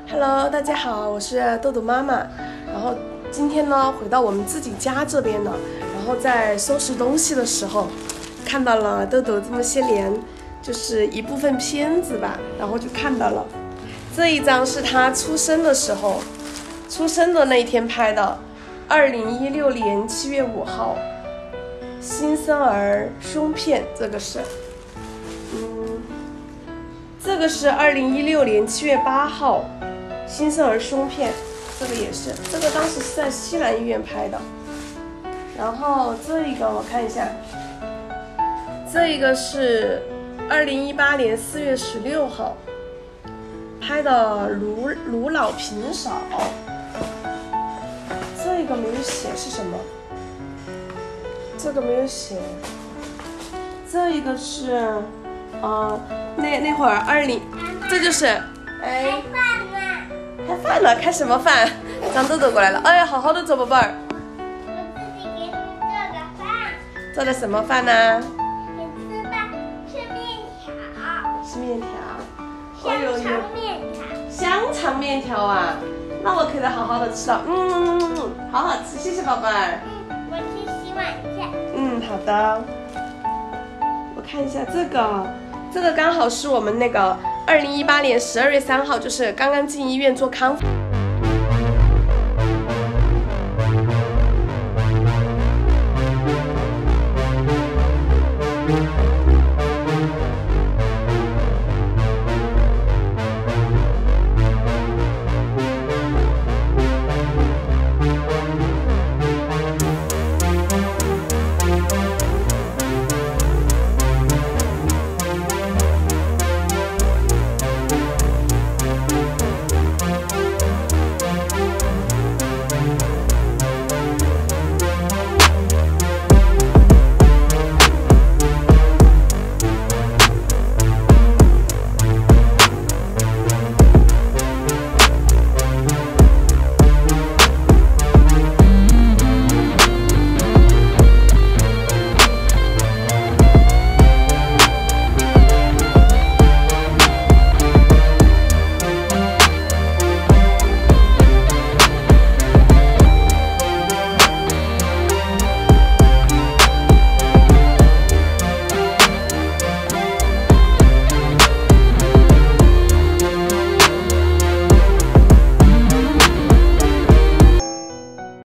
Hello， 大家好，我是豆豆妈妈。然后今天呢，回到我们自己家这边了。然后在收拾东西的时候，看到了豆豆这么些年，就是一部分片子吧。然后就看到了这一张是他出生的时候，出生的那一天拍的，2016年7月5号，新生儿胸片，这个是，这个是2016年7月8号。新生儿胸片，这个也是，这个当时是在西南医院拍的。然后这一个我看一下，这一个是2018年4月16号拍的卢老平嫂。这个没有写是什么，这个没有写。这一个是那会儿这就是开饭了，开什么饭？张豆豆过来了，哎呀，好好的做，宝贝儿。 我自己给你做的饭。 做的什么饭呢？ 你吃吧，吃面条。 是面条。 香肠面条。 香肠面条啊，那我可得好好的吃了。好好吃，谢谢宝贝儿。 我去洗碗去。 好的。我看一下这个刚好是我们那个2018年12月3号，就是刚刚进医院做康复。